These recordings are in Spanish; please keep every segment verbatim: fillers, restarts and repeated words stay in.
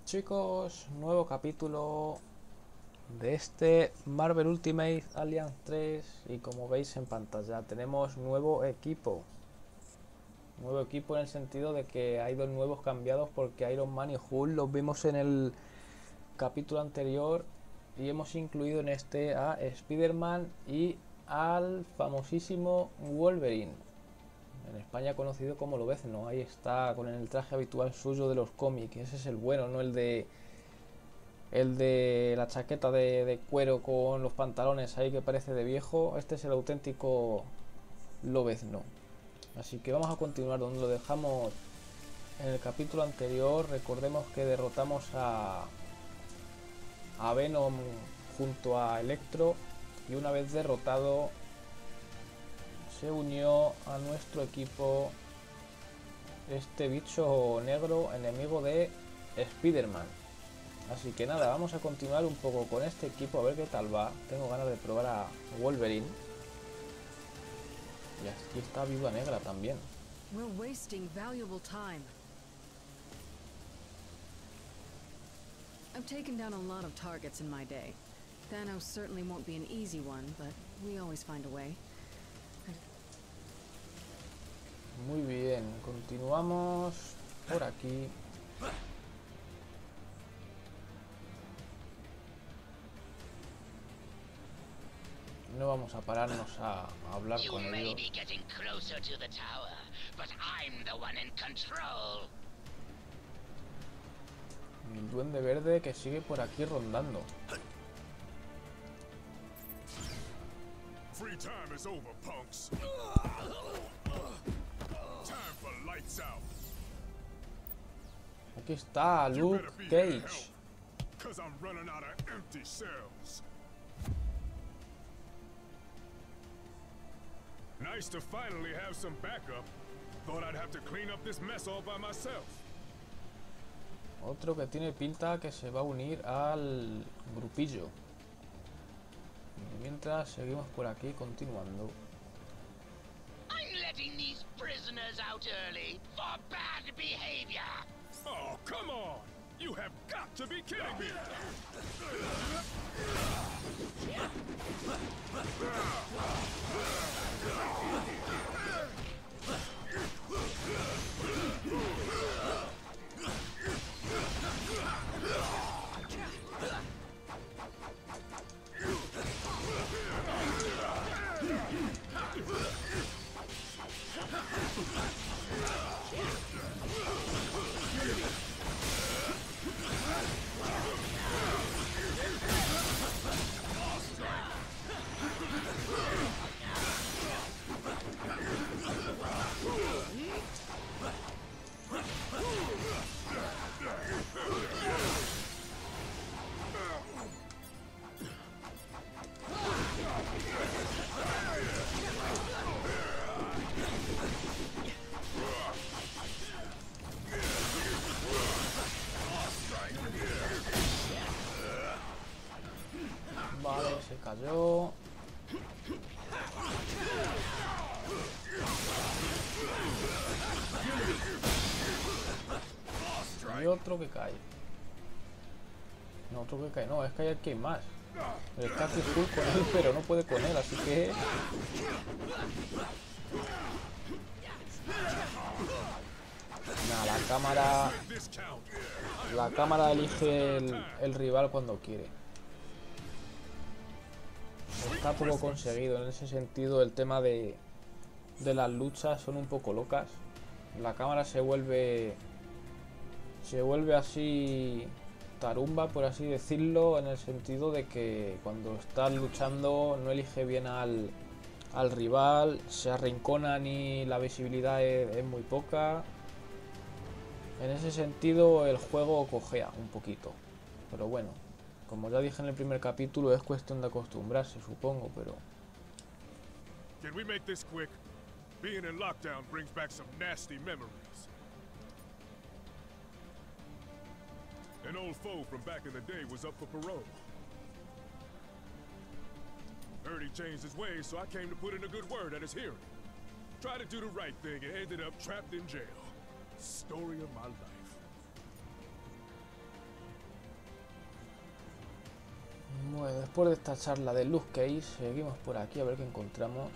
Chicos, nuevo capítulo de este Marvel Ultimate Alliance tres y como veis en pantalla tenemos nuevo equipo. Nuevo equipo en el sentido de que hay dos nuevos cambiados porque Iron Man y Hulk los vimos en el capítulo anterior y hemos incluido en este a Spider-Man y al famosísimo Wolverine. En España conocido como Lobezno, ahí está con el traje habitual suyo de los cómics. Ese es el bueno, no el de el de la chaqueta de, de cuero con los pantalones ahí que parece de viejo. Este es el auténtico Lobezno. Así que vamos a continuar donde lo dejamos en el capítulo anterior. Recordemos que derrotamos a a Venom junto a Electro y una vez derrotado se unió a nuestro equipo este bicho negro enemigo de Spider-Man. Así que nada, vamos a continuar un poco con este equipo a ver qué tal va. Tengo ganas de probar a Wolverine. Y aquí está Viuda Negra también. We're wasting valuable time. I've taken down a lot of targets in my day. Thanos certainly won't be an easy one, but we always find a way. Muy bien, continuamos por aquí. No vamos a pararnos a, a hablar con ellos. El Duende Verde que sigue por aquí rondando. Free time is over, punks. Time for lights out. Aquí está Luke Cage. Cause I'm running out of empty cells. Nice to finally have some backup. Thought I'd have to clean up this mess all by myself. Otro que tiene pinta que se va a unir al grupillo. Y mientras seguimos por aquí continuando. I'm letting these prisoners out early for bad behavior. Oh, come on! You have got to be kidding me! Vale, se cayó. Y otro que cae. No, otro que cae. No, es que hay aquí más. El casi full con él, pero no puede con él, así que... Nada, la cámara... La cámara elige el, el rival cuando quiere. Está poco conseguido. En ese sentido, el tema de, de las luchas son un poco locas. La cámara se vuelve... Se vuelve así... tarumba, por así decirlo, en el sentido de que cuando estás luchando no elige bien al, al rival, se arrinconan y la visibilidad es, es muy poca. En ese sentido el juego cojea un poquito, pero bueno, como ya dije en el primer capítulo, es cuestión de acostumbrarse, supongo, pero... Can we make this quick? Being in lockdown brings back some nasty memories. An old foe from back in the day was up for parole. Heard he changed his ways, so I came to put in a good word at his hearing. Tried to do the right thing and ended up trapped in jail. Story of my life. Después de esta charla de Luke Cage, seguimos por aquí a ver qué encontramos.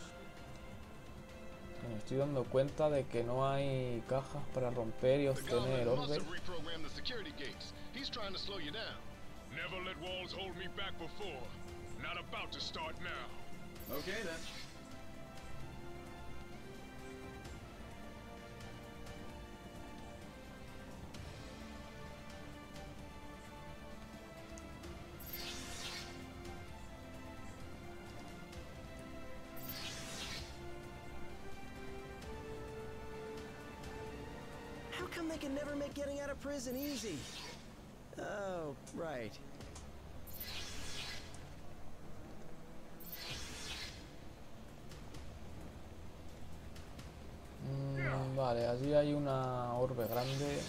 Me estoy dando cuenta de que no hay cajas para romper y obtener orbes. Never let walls hold me back before. Not about to start now. Okay then. How come they can never make getting out of prison easy? Oh, right. Mm, vale, allí hay una orbe grande.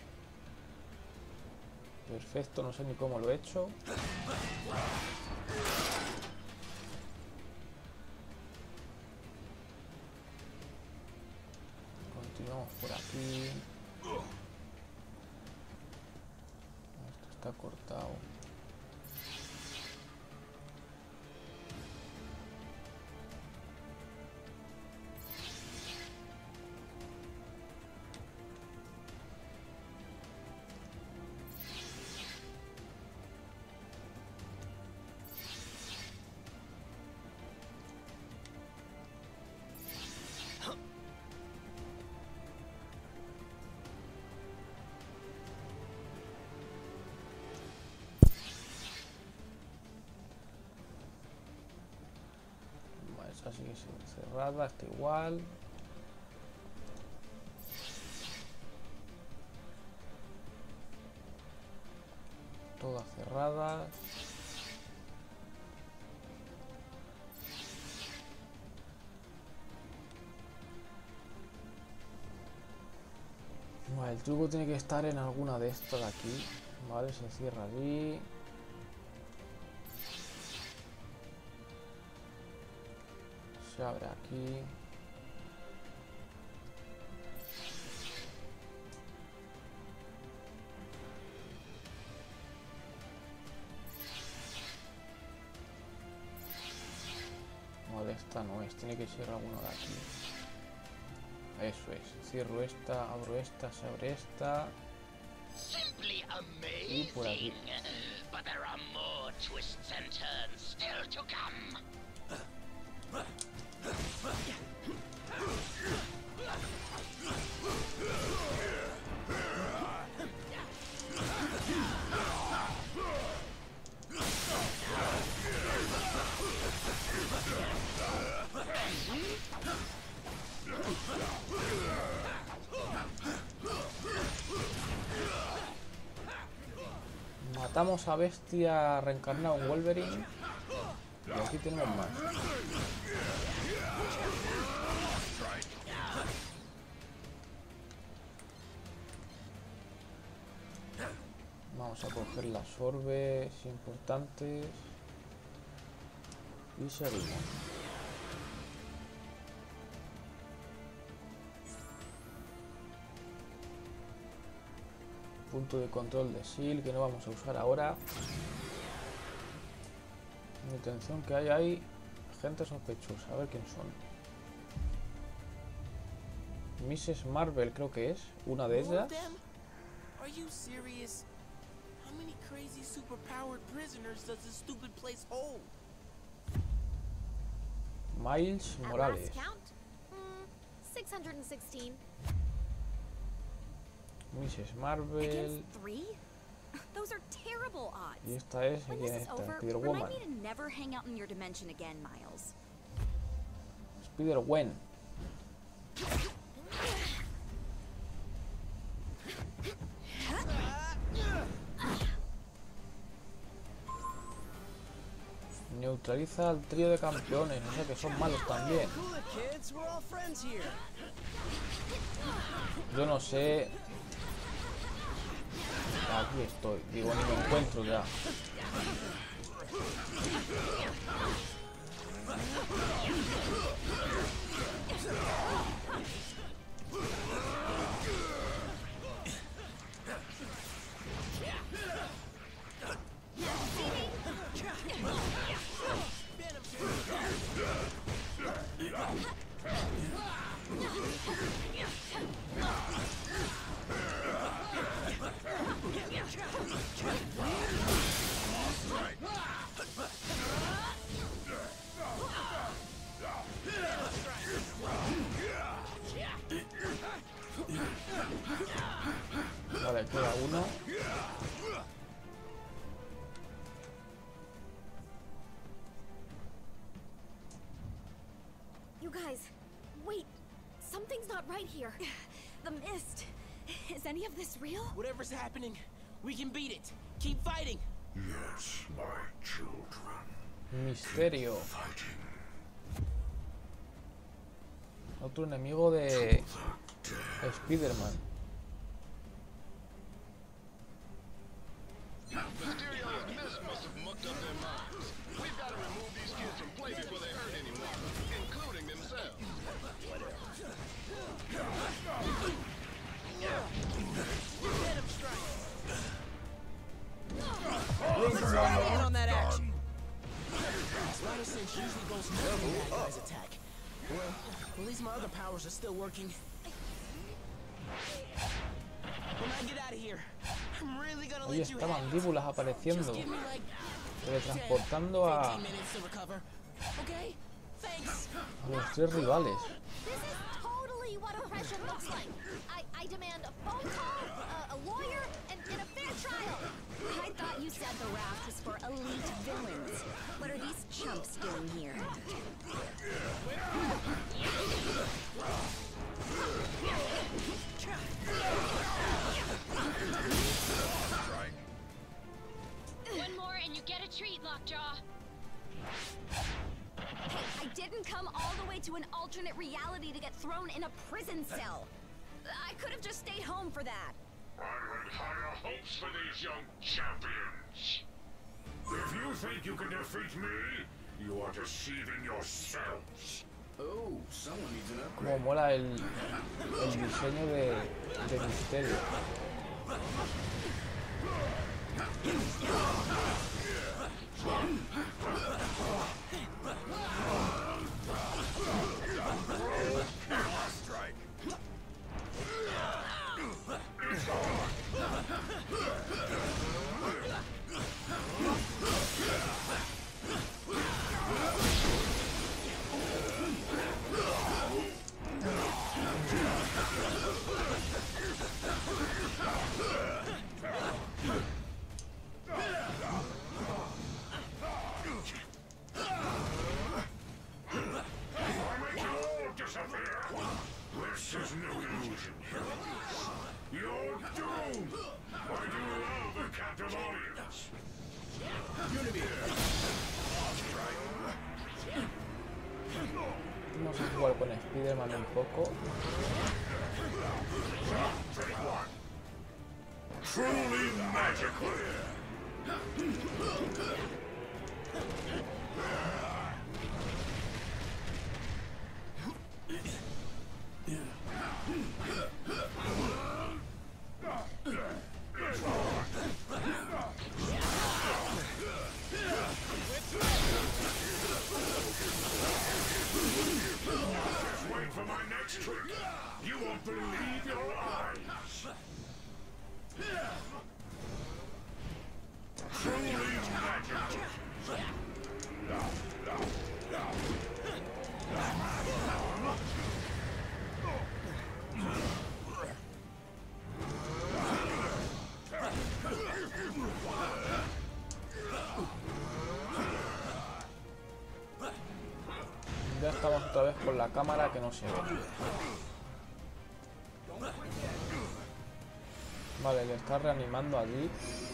Perfecto, no sé ni cómo lo he hecho. Continuamos por aquí. Esto está cortado. Así que cerrada, está igual. Todas cerradas. Vale, el truco tiene que estar en alguna de estas de aquí. Vale, se cierra allí. Se abre aquí. No, de esta no es, tiene que ser alguno de aquí. Eso es, cierro esta, abro esta, se abre esta. Simply Y por aquí. amazing. But there are more twists and turns still to come. Matamos a Bestia reencarnado en Wolverine. Y aquí tenemos más. Vamos a coger las orbes importantes. Y seguimos. Punto de control de S E A L que no vamos a usar ahora. Mi intención que hay ahí gente sospechosa. A ver quién son. missus Marvel creo que es una de ellas. Are you serious? How many crazy superpowered prisoners does this stupid place hold? Miles Morales. At last count, mm, six hundred sixteen. missus Marvel. Against three? Those are terrible odds. Y esta es, When ¿quién this es is esta? over, Spider-Woman. remind me to never hang out in your dimension again, Miles. Spider-Gwen. Neutraliza al trío de campeones, o sea que son malos también. Yo no sé. Aquí estoy, digo, ni me encuentro ya. Vale, queda uno. You guys, wait. Something's not right here. The mist. Is any of this real? Whatever's happening, we can beat it. Keep fighting. Yes, my children. Misterio. Fighting. Otro enemigo de Spider-Man. Mysterio's mist must have mucked up their minds. We've got to remove these kids from play before they hurt anyone, including themselves. Let him strike. Let's not in on that action. Spider Sense usually goes nuts when that guy's attack. Well, at least my other powers are still working. When I get out of here, I'm really gonna Oye, let you está have it. mandíbulas apareciendo. Just give me like Teletransportando a, fifteen minutes to recover. Okay? Thanks. a los tres rivales. This is totally what oppression looks like. I, I demand a phone call, a, a lawyer, and, and a fair trial. I thought you said the raft was for elite villains. What are these chumps doing here? One more and you get a treat, Lockjaw. Hey, I didn't come all the way to an alternate reality to get thrown in a prison cell. I could have just stayed home for that. I had higher hopes for these young champions. If you think you can defeat me, you are deceiving yourselves. Oh, someone needs an upgrade. Como mola el, el diseño de, de Misterio. This is no illusion. You're doomed! I do love a captive audience. Vamos a jugar con Spider-Man un poco. Truly magical. Just wait for my next trick. You won't believe your eyes. Truly magical. Ya estamos otra vez con la cámara que no se ve. Vale, le está reanimando allí.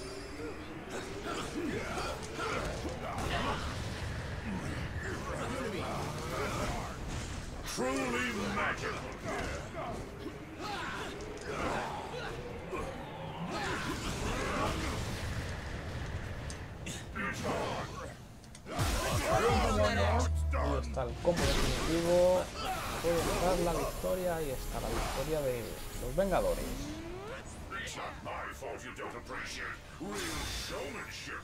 Truly magical. Ahí está el combo definitivo. Puede estar la victoria y está la victoria de los Vengadores. It's not my fault you don't appreciate real showmanship.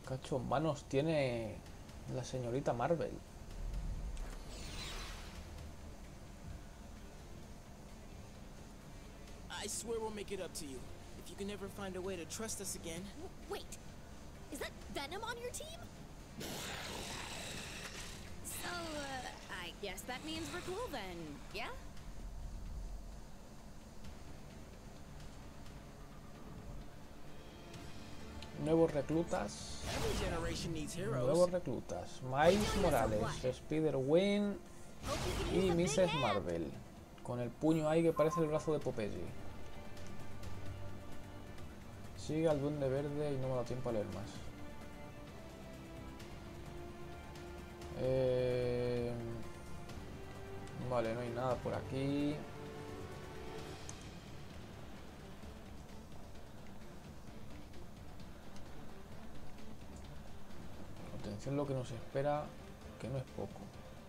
Cacho, manos tiene la señorita Marvel. I swear we'll make it up to you. If you can ever find a way to trust us again. Wait, is that Venom on your team? So, uh, I guess that means we're cool then, yeah? Nuevos reclutas. Every generation needs heroes. Nuevos reclutas. Miles Morales, Spider-Gwen y missus Marvel. Con el puño ahí que parece el brazo de Popeye. Sigue al Duende Verde y no me da tiempo a leer más. Eh... Vale, no hay nada por aquí. Atención lo que nos espera, que no es poco.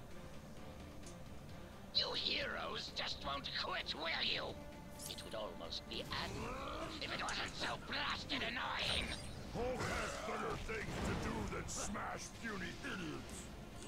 You heroes just won't quit, will you? It would almost be admirable if it wasn't so blasted annoying. Hulk has better things to do than smash puny idiots.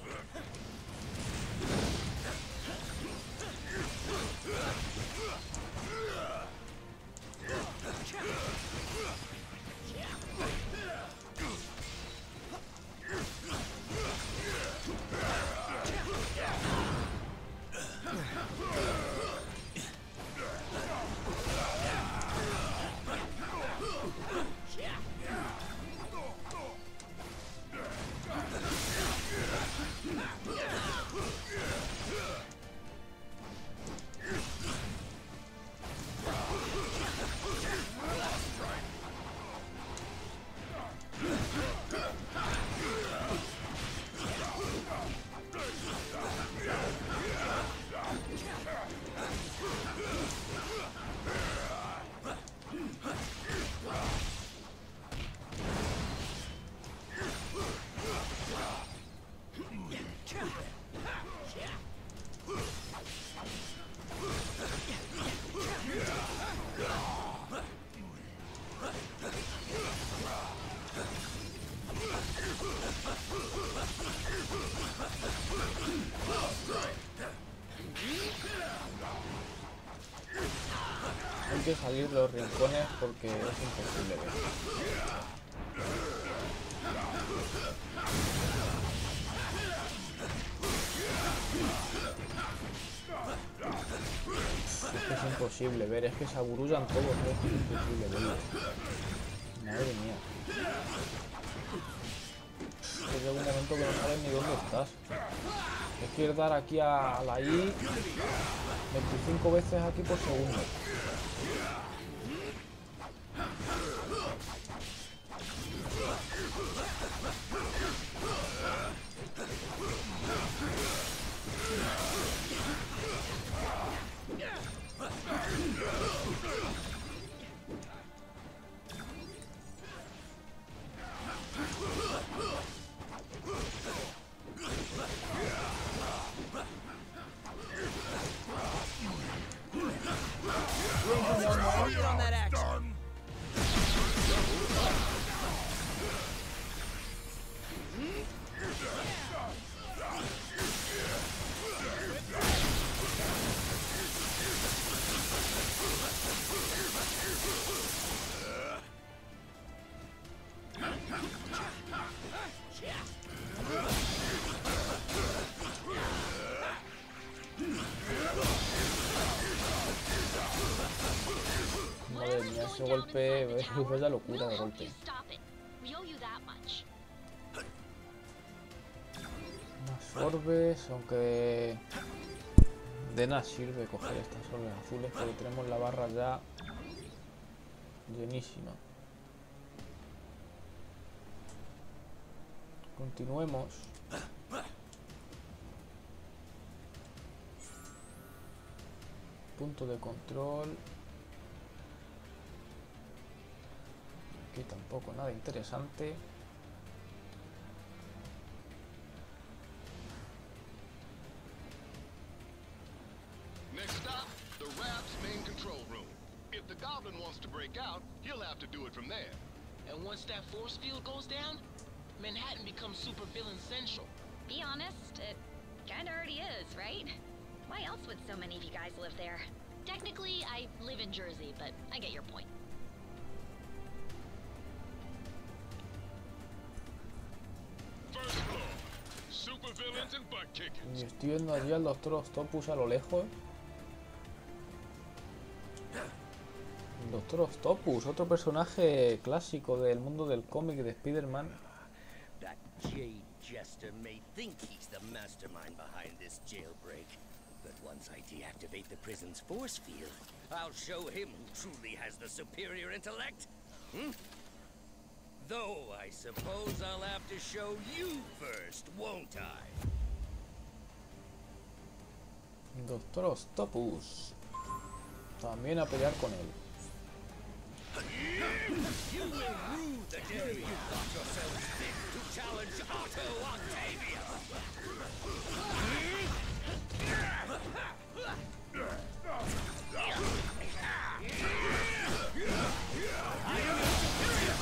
Hay que salir de los rincones porque es imposible ver. Es que es imposible ver, es que se agurullan todos, ¿no? Es imposible verlo. Madre mía. Es que llega un momento que no sabes ni dónde estás. Es que ir dar aquí a la I veinticinco veces aquí por segundo. On that action. Madre mía, ese golpe es la locura de golpe. Más orbes, aunque de nada sirve coger estas orbes azules porque tenemos la barra ya llenísima. Continuemos. Punto de control. Aquí tampoco nada interesante. Next stop, the Rap's main control room. If the Goblin wants to break out, he'll have to do it from there. And once that force field goes down, Manhattan becomes supervillain central. Be honest, it kinda already is, right? Why else would so many of you guys live there? Technically, I live in Jersey, but I get your point. First floor. Supervillains and butt kickings. Y estoy viendo allí al Doctor Octopus a lo lejos. El Doctor Octopus, otro personaje clásico del mundo del cómic de Spider-Man. That Jade Jester may think he's the mastermind behind this jailbreak, but once I deactivate the prison's force field, I'll show him who truly has the superior intellect. Hmm? Though I suppose I'll have to show you first, won't I? Doctor Octopus. También a pelear con él. You will rue the day you thought yourself fit to challenge Otto Octavius. I am your superior.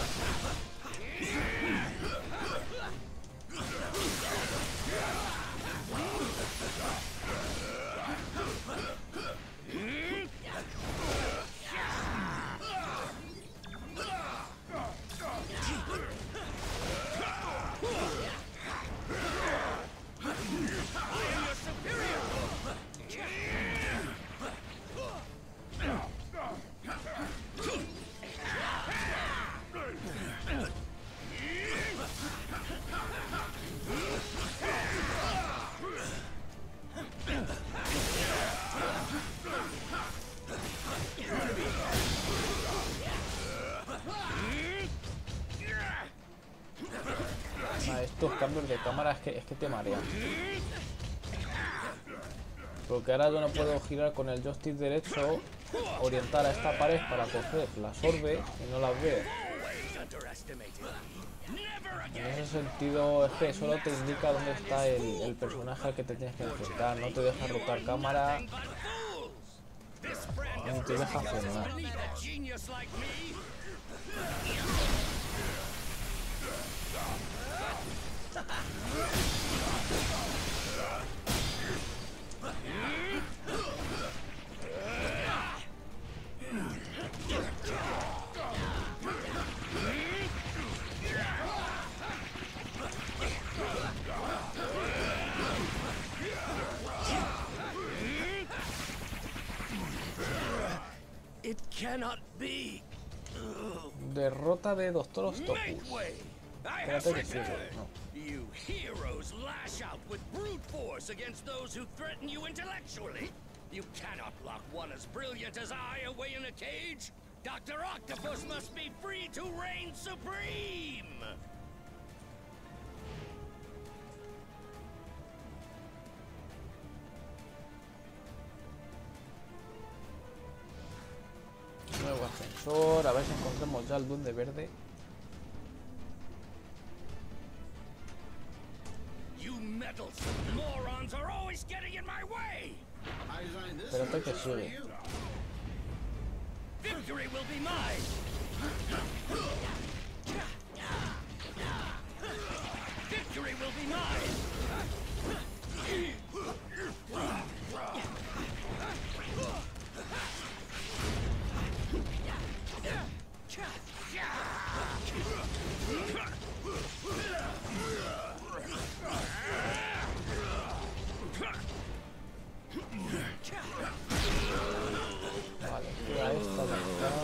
Estos cambios de cámara es que, es que te marean. Porque ahora yo no puedo girar con el joystick derecho, orientar a esta pared para coger las orbes y no las veo. En ese sentido es que solo te indica dónde está el, el personaje al que te tienes que enfrentar, no te deja rotar cámara, ni te deja hacer nada. It cannot be. Derrota de Doctor Octopus. Espérate que sigo. No. You heroes lash out with brute force against those who threaten you intellectually. You cannot lock one as brilliant as I away in a cage. Doctor Octopus must be free to reign supreme. Nuevo ascensor, a ver si encontramos ya el Duende Verde. Espérate que sigue. Victory will be mine. Victory will be mine. Vale, queda esta de acá.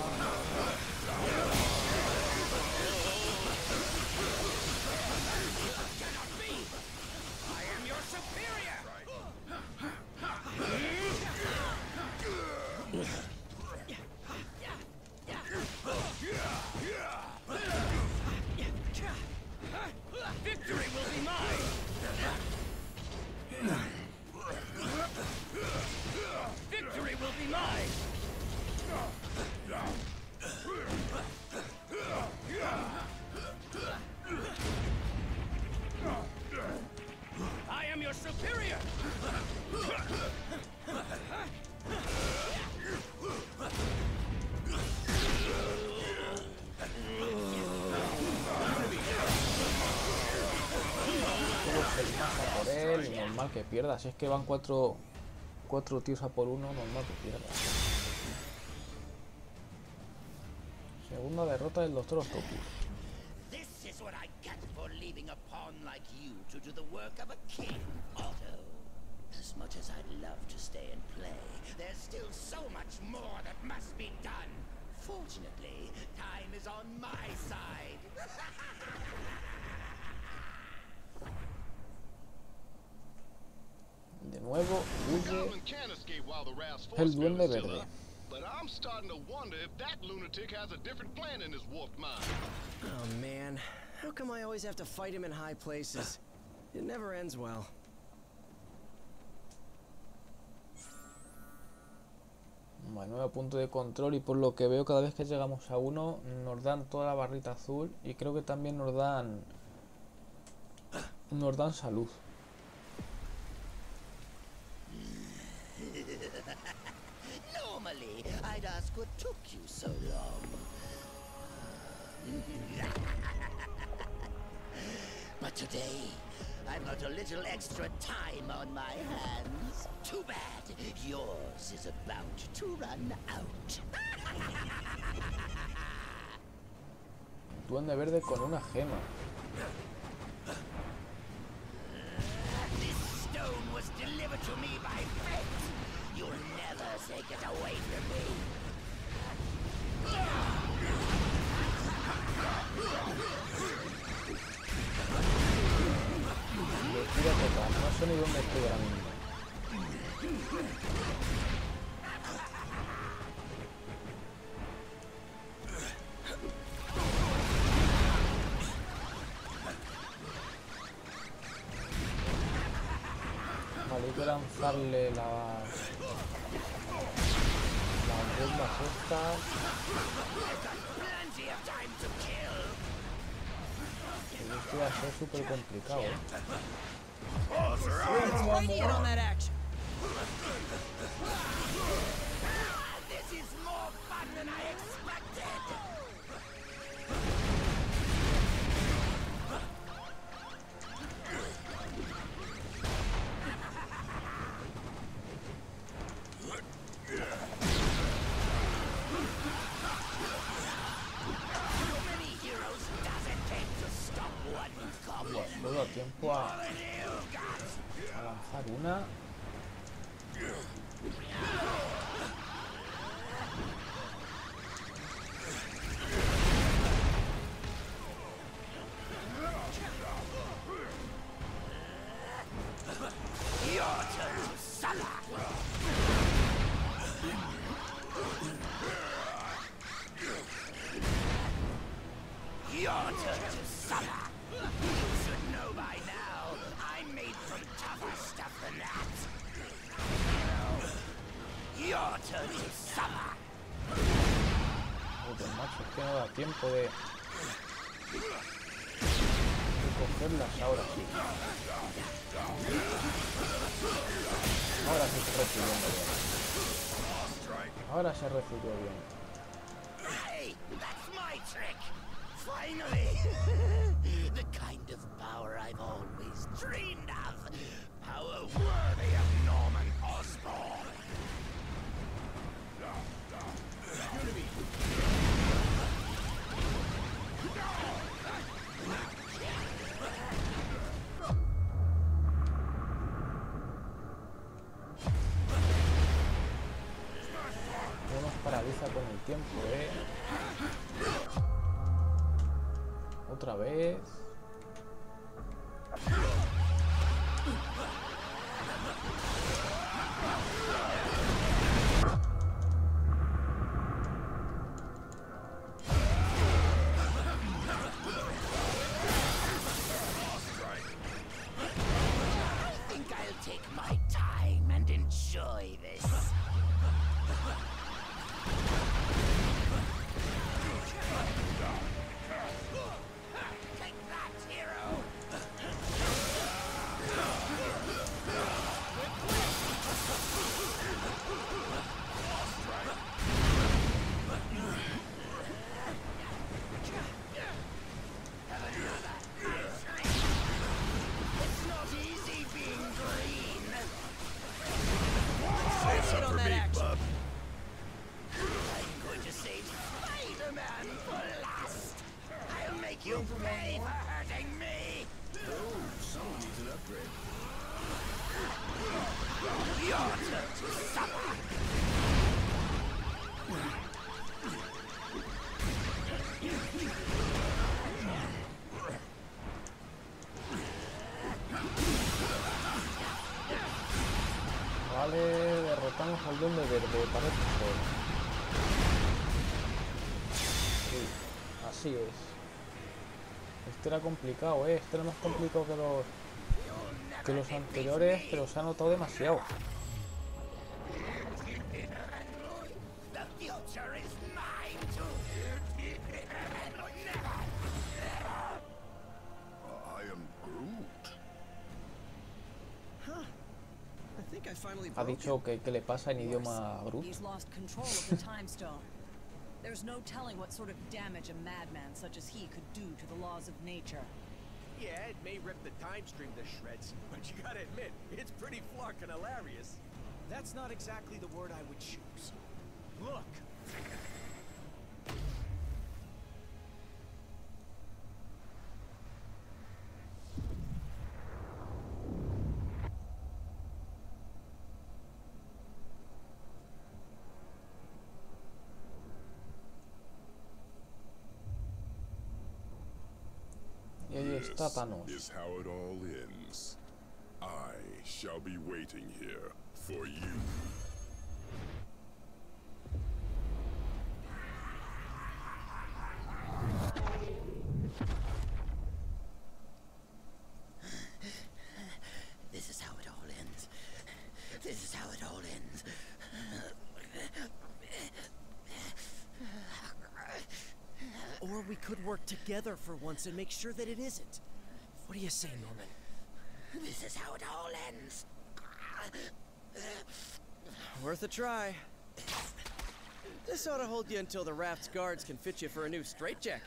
nivel, normal que pierdas. Si es que van cuatro, cuatro tíos a por uno, normal que pierdas. Segunda derrota del Doctor Octopus. This is what I get for leaving a pawn like you to do the work of a king, Otto. As much as I'd love to stay and play, there's still so much more that must be done. Fortunately, time is on my side. De nuevo huye el Duende Verde. But I'm starting to wonder if that lunatic has a different plan in his warped mind. Oh man, how come I always have to fight him in high places? It never ends well. Bueno, nuevo punto de control y por lo que veo cada vez que llegamos a uno nos dan toda la barrita azul y creo que también nos dan nos dan salud. Normally, I'd ask what took you so long. But today, I've got a little extra time on my hands. Too bad. Yours is about to run out. Duende Verde con una gema. This stone was delivered to me by fate. You'll never take it away from me. Le tira total, no sé ni dónde estoy ahora mismo. Vale, hay que lanzarle las las bombas estas. Esto va a ser súper complicado, ¿eh? This is more fun than I expected. No da tiempo a, a lanzar una. Joder, macho, es que no da tiempo de, de cogerlas ahora sí. Ahora sí se recibió bien. Ahora se recibió bien. Hey, that's my trick. Finally, the kind of power I've always dreamed of. Power worthy of Norman Osborn. No nos paraliza con el tiempo, eh. Otra vez. I think I'll take my time and enjoy this. Take that! pay for hurting me! Oh, someone needs an upgrade. Your turn to suffer! Vale, derrotamos al Duende Verde, parece ser. Sí, así es. Este era complicado, eh. Este era más complicado que los, que los anteriores, pero se ha notado demasiado. Ha dicho que, que le pasa en idioma Groot. He's lost control of the Time Stone. There's no telling what sort of damage a madman such as he could do to the laws of nature. Yeah, it may rip the time stream to shreds, but you gotta admit, it's pretty flarkin' hilarious. That's not exactly the word I would choose. Look! This is how it all ends. I shall be waiting here for you. This is how it all ends. This is how it all ends. Or we could work together for once and make sure that it isn't. What do you say, Norman? This is how it all ends. Worth a try. This ought to hold you until the raft's guards can fit you for a new straitjacket.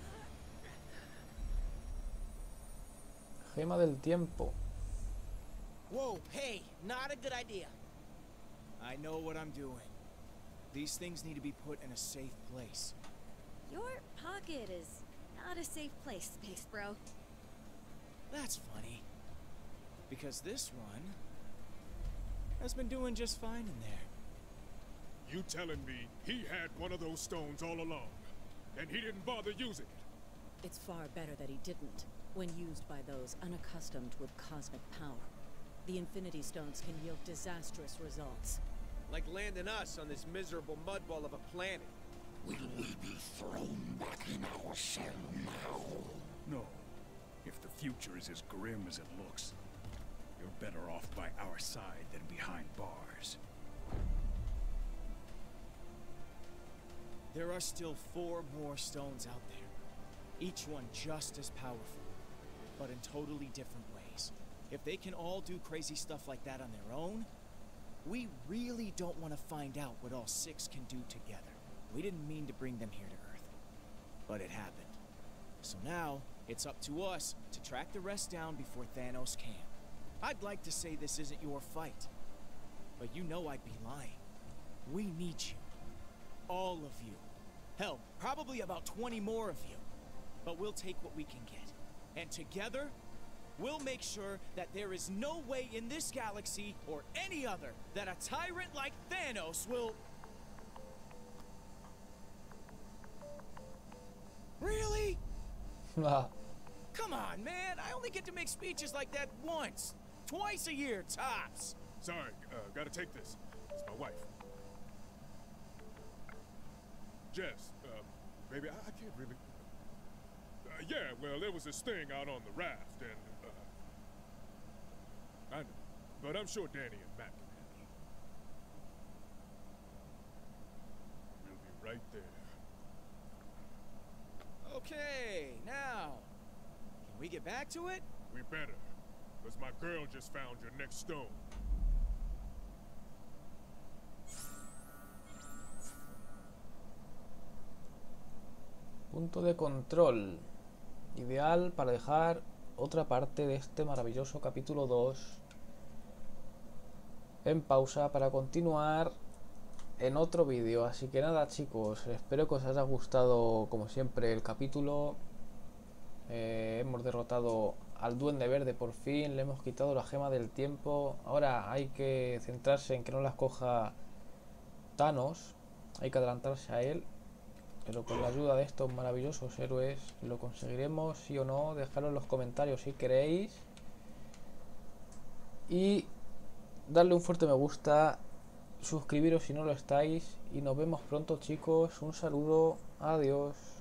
Gema del tiempo. Whoa, hey, not a good idea. I know what I'm doing. These things need to be put in a safe place. Your pocket is not a safe place, Space Bro. That's funny. Because this one has been doing just fine in there. You telling me he had one of those stones all along, and he didn't bother using it? It's far better that he didn't, when used by those unaccustomed with cosmic power. The Infinity Stones can yield disastrous results. Like landing us on this miserable mudball of a planet. Will we be thrown back in our cell now? No. If the future is as grim as it looks, you're better off by our side than behind bars. There are still four more stones out there. Each one just as powerful, but in totally different ways. If they can all do crazy stuff like that on their own, we really don't want to find out what all six can do together. We didn't mean to bring them here to Earth, but it happened. So now, it's up to us to track the rest down before Thanos can. I'd like to say this isn't your fight, but you know I'd be lying. We need you. All of you. Hell, probably about twenty more of you. But we'll take what we can get. And together, we'll make sure that there is no way in this galaxy, or any other, that a tyrant like Thanos will... Really? Come on, man. I only get to make speeches like that once. Twice a year, tops. Sorry, uh, gotta take this. It's my wife. Jess, uh, baby, I, I can't really... Uh, yeah, well, there was this thing out on the raft, and, uh... I know, but I'm sure Danny and Matt can handle it. We'll be right there. Okay, now, can we get back to it? We better, because my girl just found your next stone. Punto de control. Ideal para dejar otra parte de este maravilloso capítulo dos en pausa para continuar en otro vídeo. Así que nada, chicos, espero que os haya gustado como siempre el capítulo. Eh, hemos derrotado al Duende Verde por fin. Le hemos quitado la gema del tiempo. Ahora hay que centrarse en que no las coja Thanos. Hay que adelantarse a él. Pero con la ayuda de estos maravillosos héroes lo conseguiremos, sí o no. Dejadlo en los comentarios si queréis. Y darle un fuerte me gusta. Suscribiros si no lo estáis. Y nos vemos pronto, chicos. Un saludo. Adiós.